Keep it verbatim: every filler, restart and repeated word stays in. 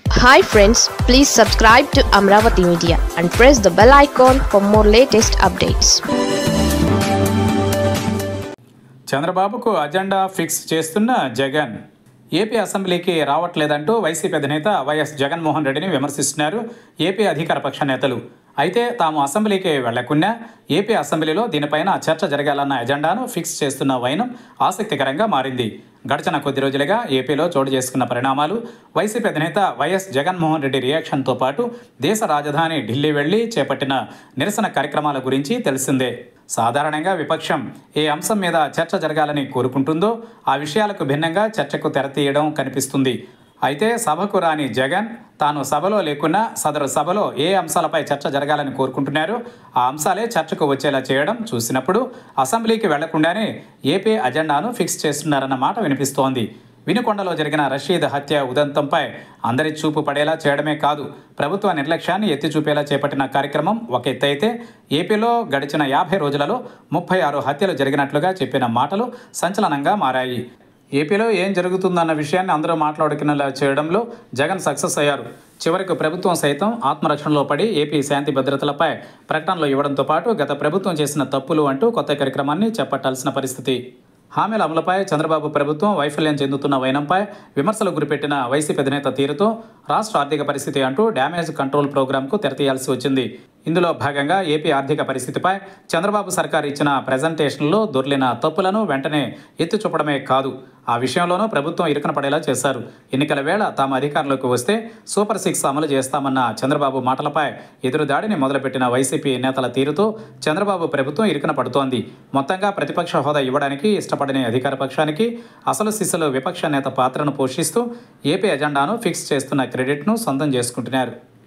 Hi friends, please subscribe to Amravati Media and press the bell icon for more latest updates. చంద్రబాబుకు agenda fix చేస్తున్న Jagan AP అసెంబ్లీకి రావట్లేదంటూ YCP అధినేత YS Jaganmohan రెడ్డిని విమర్శిస్తున్నారు ఏపీ అధికార పక్ష నేతలు. అయితే తాము అసెంబ్లీకి వెళ్లకున్నా ఏపీ అసెంబ్లీలో దీనిపైన చర్చ జరగాలన్న ఎజెండాను ఫిక్స్ చేస్తున్న వైనం ఆసక్తికరంగా మారింది. గడిచిన కొద్ది రోజులుగా ఏపీలో చోటు చేసుకున్న పరిణామాలు, వైసీపీ అధినేత వైఎస్ జగన్మోహన్ రెడ్డి రియాక్షన్తో పాటు దేశ రాజధాని ఢిల్లీ వెళ్లి చేపట్టిన నిరసన కార్యక్రమాల గురించి తెలిసిందే. సాధారణంగా విపక్షం ఏ అంశం మీద చర్చ జరగాలని కోరుకుంటుందో ఆ విషయాలకు భిన్నంగా చర్చకు తెరతీయడం కనిపిస్తుంది. అయితే సభకు రాని జగన్ తాను సభలో లేకున్నా సదరు సభలో ఏ అంశాలపై చర్చ జరగాలని కోరుకుంటున్నారో ఆ అంశాలే చర్చకు వచ్చేలా చేయడం చూసినప్పుడు అసెంబ్లీకి వెళ్లకుండానే ఏపీ అజెండాను ఫిక్స్ చేస్తున్నారన్న మాట వినిపిస్తోంది. వినుకొండలో జరిగిన రషీద్ హత్య ఉదంతంపై అందరి చూపు పడేలా చేయడమే కాదు, ప్రభుత్వ నిర్లక్ష్యాన్ని ఎత్తి చూపేలా చేపట్టిన కార్యక్రమం ఒక ఎత్తైతే, ఏపీలో గడిచిన యాభై రోజులలో ముప్పై ఆరు హత్యలు జరిగినట్లుగా చెప్పిన మాటలు సంచలనంగా మారాయి. ఏపీలో ఏం జరుగుతుందన్న విషయాన్ని అందరూ మాట్లాడుకునేలా చేయడంలో జగన్ సక్సెస్ అయ్యారు. చివరికి ప్రభుత్వం సైతం ఆత్మరక్షణలో పడి ఏపీ శాంతి భద్రతలపై ప్రకటనలు ఇవ్వడంతో పాటు గత ప్రభుత్వం చేసిన తప్పులు అంటూ కొత్త కార్యక్రమాన్ని చేపట్టాల్సిన పరిస్థితి. హామీల అమలుపై చంద్రబాబు ప్రభుత్వం వైఫల్యం చెందుతున్న వైనంపై విమర్శలు గురిపెట్టిన వైసీపీ అధినేత తీరుతో రాష్ట్ర ఆర్థిక పరిస్థితి అంటూ డ్యామేజ్ కంట్రోల్ ప్రోగ్రాంకు తెరతీయాల్సి వచ్చింది. ఇందులో భాగంగా ఏపీ ఆర్థిక పరిస్థితిపై చంద్రబాబు సర్కార్ ఇచ్చిన ప్రజెంటేషన్లో దొర్లిన తప్పులను వెంటనే ఎత్తి చూపడమే కాదు, ఆ విషయంలోనూ ప్రభుత్వం ఇరుకన పడేలా చేశారు. ఎన్నికల వేళ తాము అధికారంలోకి వస్తే సూపర్ సిక్స్ అమలు చేస్తామన్న చంద్రబాబు మాటలపై ఎదురుదాడిని మొదలుపెట్టిన వైసీపీ నేతల తీరుతో చంద్రబాబు ప్రభుత్వం ఇరుకన పడుతోంది. మొత్తంగా ప్రతిపక్ష హోదా ఇవ్వడానికి ఇష్టపడని అధికార పక్షానికి అసలు సిసలు విపక్ష నేత పాత్రను పోషిస్తూ ఏపీ ఎజెండాను ఫిక్స్ చేస్తున్న క్రెడిట్ను సొంతం చేసుకుంటున్నారు.